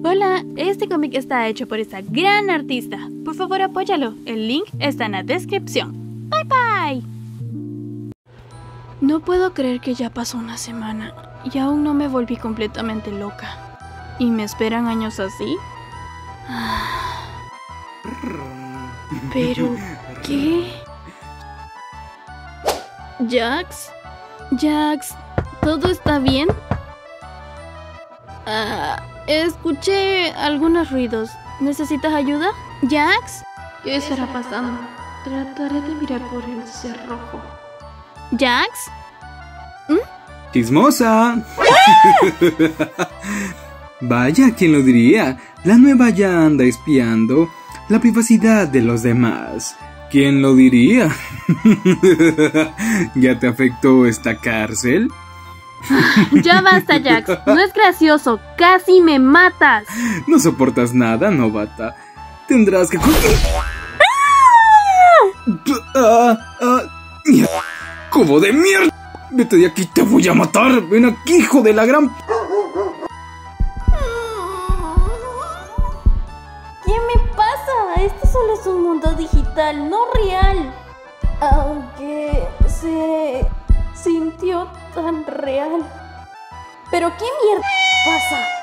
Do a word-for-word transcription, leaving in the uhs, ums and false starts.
Hola, este cómic está hecho por esta gran artista. Por favor, apóyalo. El link está en la descripción. Bye bye. No puedo creer que ya pasó una semana y aún no me volví completamente loca. ¿Y me esperan años así? ¿Pero qué? ¿Jax? ¿Jax? ¿Todo está bien? Ah, escuché algunos ruidos. ¿Necesitas ayuda? ¿Jax? ¿Qué estará pasando? Trataré de mirar por el cerrojo. ¿Jax? ¿Mm? ¡Chismosa! Vaya, ¿quién lo diría? La nueva ya anda espiando la privacidad de los demás. ¿Quién lo diría? ¿Ya te afectó esta cárcel? Ya basta, Jax. No es gracioso. Casi me matas. No soportas nada, novata. Tendrás que... ¡Ah! ¡Ah! ¡Cobo de mierda! Vete de aquí, te voy a matar. Ven aquí, hijo de la gran... ¿Qué me pasa? Esto solo es un mundo digital, no real. Aunque se sintió tan real. ¿Pero qué mierda pasa?